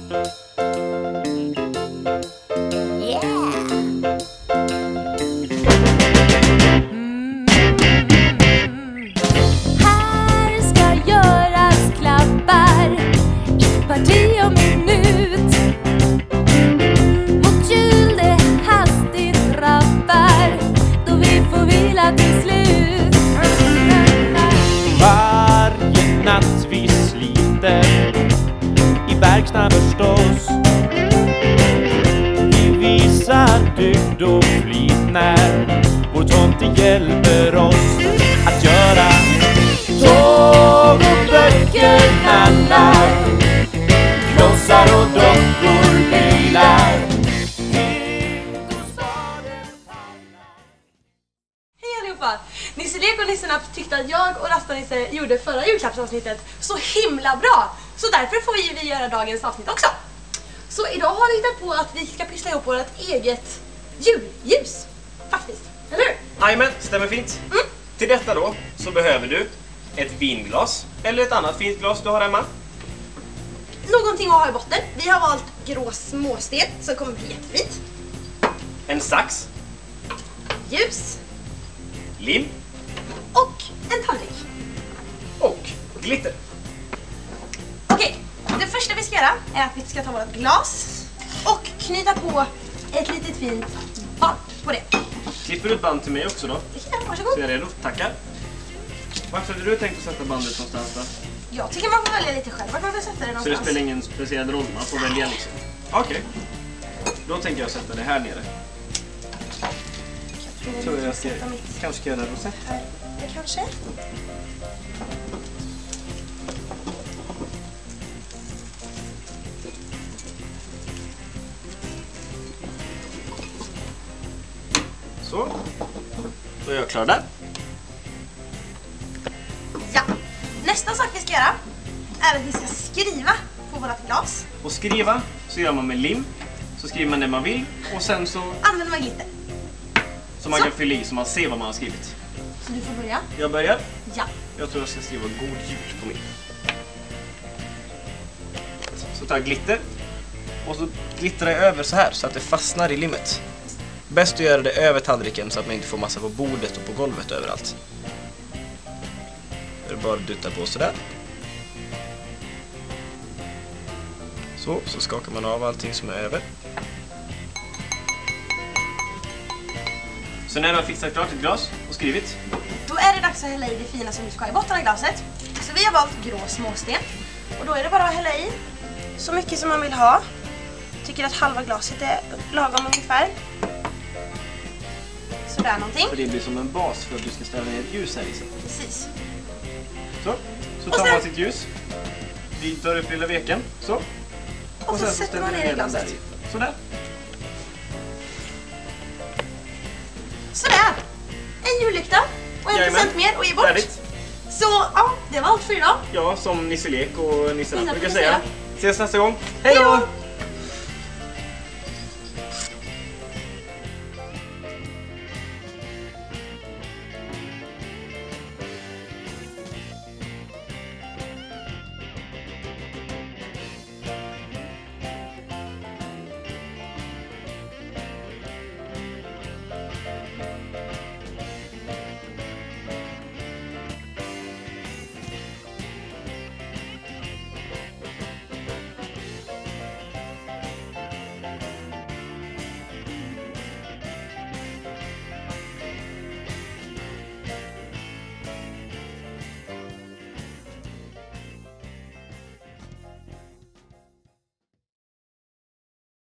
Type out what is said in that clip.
Här ska göras klappar i parti och minut. Mot jul det hastigt rappar, då vi får vila till slut. Varje natt vi sliter i verkstad förstås. Vi visar dygd och flit när vår tomte hjälper oss att göra tåg och böcker, nallar, klossar och dockor, bilar. Hej allihopa! Nisse Lek och Nissen Napp tyckte att jag och Rasta-Nisse gjorde förra julklappsavsnittet så himla bra. Så därför får vi göra dagens avsnitt också. Så idag har vi hittat på att vi ska pyssla ihop vårt eget julljus. Faktiskt, eller hur? Jajamän, stämmer fint. Till detta då så behöver du ett vinglas eller ett annat fint glas du har hemma. Någonting att ha i botten. Vi har valt grå småsten som kommer bli jättefint. En sax, Ljus lim och en tallrik. och glitter. Okej, det första vi ska göra är att vi ska ta vårt glas och knyta på ett litet fint band på det. Klipper du ett band till mig också då? Det kan jag, Så varsågod. är jag redo, tackar. Varför hade du tänkt att sätta bandet någonstans då? Jag tycker man får välja lite själv vart man vill sätta det Så det någonstans. spelar ingen speciell roll, man får välja liksom. Okej. Då tänker jag sätta det här nere. Tror jag ska, kanske ska göra en rosett. Här, det kanske. Så. Då är jag klar där. Ja, nästa sak vi ska göra är att vi ska skriva på vårt glas. Och skriva så gör man med lim. Så skriver man det man vill och sen så Använder man glitter. så man Så. kan fylla i så man ser vad man har skrivit. Så du får börja. Jag börjar. Ja. Jag tror jag ska skriva god jul på min. Så tar jag glitter. Och så glittrar jag över så här så att det fastnar i limmet. Bäst att göra det över tallriken så att man inte får massa på bordet och på golvet överallt. Det är bara att dutta på sådär. Så skakar man av allting som är över. Så när du har fixat klart ett glas och skrivit. Då är det dags att hälla i det fina som du ska ha i botten av glaset. Så vi har valt grå småsten. Och då är det bara att hälla i så mycket som man vill ha. Tycker att halva glaset är lagom ungefär. Sådär någonting. För det blir som en bas för att du ska ställa ner ett ljus här i sig. Precis. Så Och tar sen- man sitt ljus. Vi drar upp lilla veken. Så. Och så sätter man ställer vi ner i den glaset. där i. Sådär. Sådär. En jullykta och en Jajamän. present mer och ge bort. Färdigt. Så ja, det var allt för idag. Ja, som Nisse Lek och Nisse Napp Nisse brukar brukar säga. säga. Ses nästa gång. Hej då! Hej då!